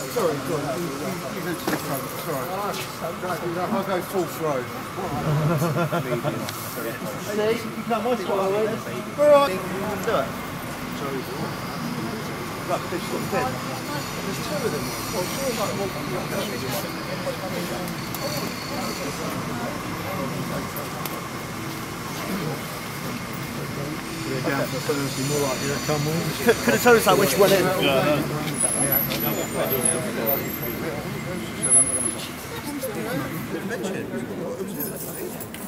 Sorry, go on. You go to the front. Sorry. I'll go fourth row. See? You can't watch what I want. All right. Do it. Right, this sort of bed. There's two of them. Well, sure, like, down for Thursday, more like here come on. Could have told us like which one in. Yeah.